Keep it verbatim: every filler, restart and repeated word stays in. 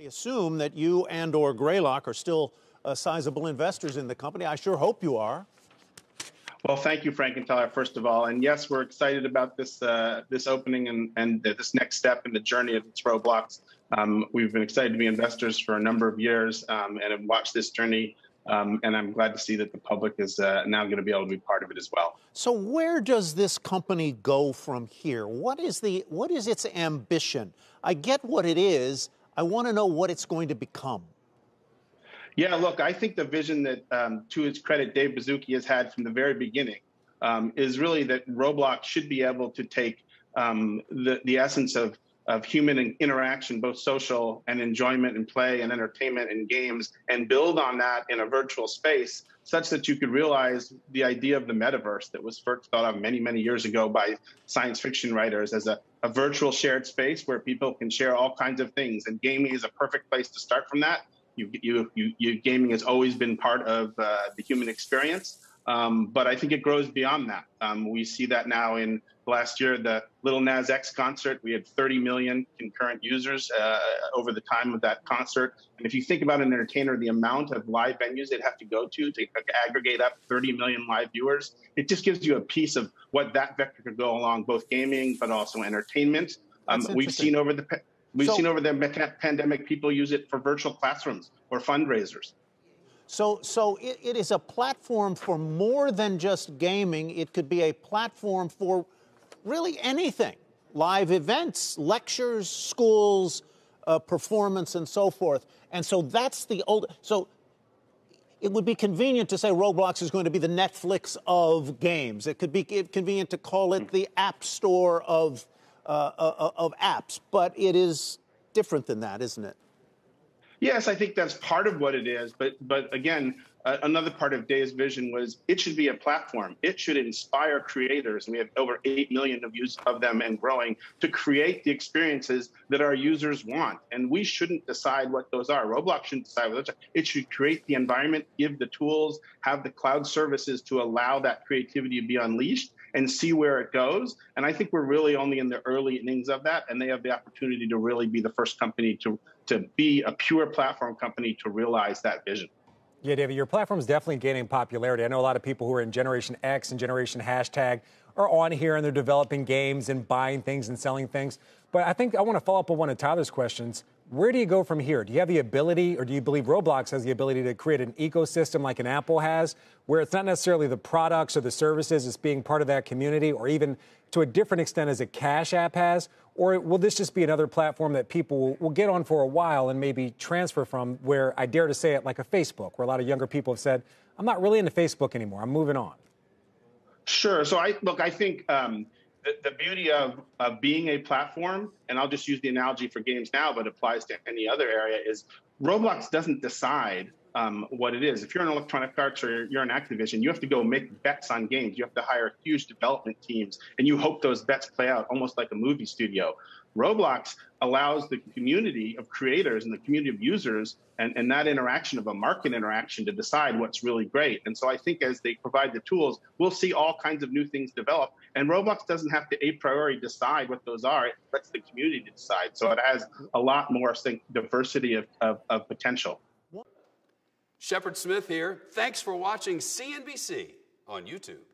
I assume that you and or Greylock are still uh, sizable investors in the company. I sure hope you are. Well, thank you, Frank and Tyler, first of all. And yes, we're excited about this uh, this opening and, and this next step in the journey of Roblox. Um, we've been excited to be investors for a number of years um, and have watched this journey. Um, and I'm glad to see that the public is uh, now going to be able to be part of it as well. So where does this company go from here? What is the what is its ambition? I get what it is. I want to know what it's going to become. Yeah, look, I think the vision that, um, to its credit, Dave Baszucki has had from the very beginning um, is really that Roblox should be able to take um, the, the essence of, of human interaction, both social and enjoyment and play and entertainment and games, and build on that in a virtual space such that you could realize the idea of the metaverse that was first thought of many, many years ago by science fiction writers as a, a virtual shared space where people can share all kinds of things. And gaming is a perfect place to start from that. You, you, you, you, gaming has always been part of uh, the human experience, um, but I think it grows beyond that. Um, we see that now in last year, the Lil Nas X concert. We had thirty million concurrent users uh, over the time of that concert. And if you think about an entertainer, the amount of live venues they'd have to go to to aggregate up thirty million live viewers, it just gives you a piece of what that vector could go along, both gaming, but also entertainment. Um, we've seen over the We've so, seen over the pandemic people use it for virtual classrooms or fundraisers. So, so it, it is a platform for more than just gaming. It could be a platform for really anything, live events, lectures, schools, uh, performance, and so forth. And so that's the old. So it would be convenient to say Roblox is going to be the Netflix of games. It could be convenient to call it the App Store of. Uh, uh, of apps, but it is different than that, isn't it? Yes, I think that's part of what it is. But but again, uh, another part of Dave's vision was it should be a platform. It should inspire creators. And we have over eight million of, use, of them and growing to create the experiences that our users want. And we shouldn't decide what those are. Roblox shouldn't decide what those are. It should create the environment, give the tools, have the cloud services to allow that creativity to be unleashed and see where it goes. And I think we're really only in the early innings of that, and they have the opportunity to really be the first company to, to be a pure platform company to realize that vision. Yeah, David, your platform is definitely gaining popularity. I know a lot of people who are in Generation X and Generation Hashtag are on here and they're developing games and buying things and selling things. But I think I want to follow up on one of Tyler's questions. Where do you go from here? Do you have the ability, or do you believe Roblox has the ability to create an ecosystem like an Apple has, where it's not necessarily the products or the services, it's being part of that community, or even to a different extent as a Cash App has? Or will this just be another platform that people will, will get on for a while and maybe transfer from, where I dare to say it, like a Facebook, where a lot of younger people have said, I'm not really into Facebook anymore, I'm moving on? Sure. So I look, I think um, the, the beauty of, of being a platform, and I'll just use the analogy for games now, but applies to any other area, is Roblox doesn't decide um, what it is. If you're an Electronic Arts or you're an Activision, you have to go make bets on games. You have to hire huge development teams, and you hope those bets play out almost like a movie studio. Roblox allows the community of creators and the community of users and, and that interaction of a market interaction to decide what's really great. And so I think as they provide the tools, we'll see all kinds of new things develop. And Roblox doesn't have to a priori decide what those are. It lets the community decide. So it has a lot more, I think, diversity of, of, of potential. Shepard Smith here. Thanks for watching C N B C on YouTube.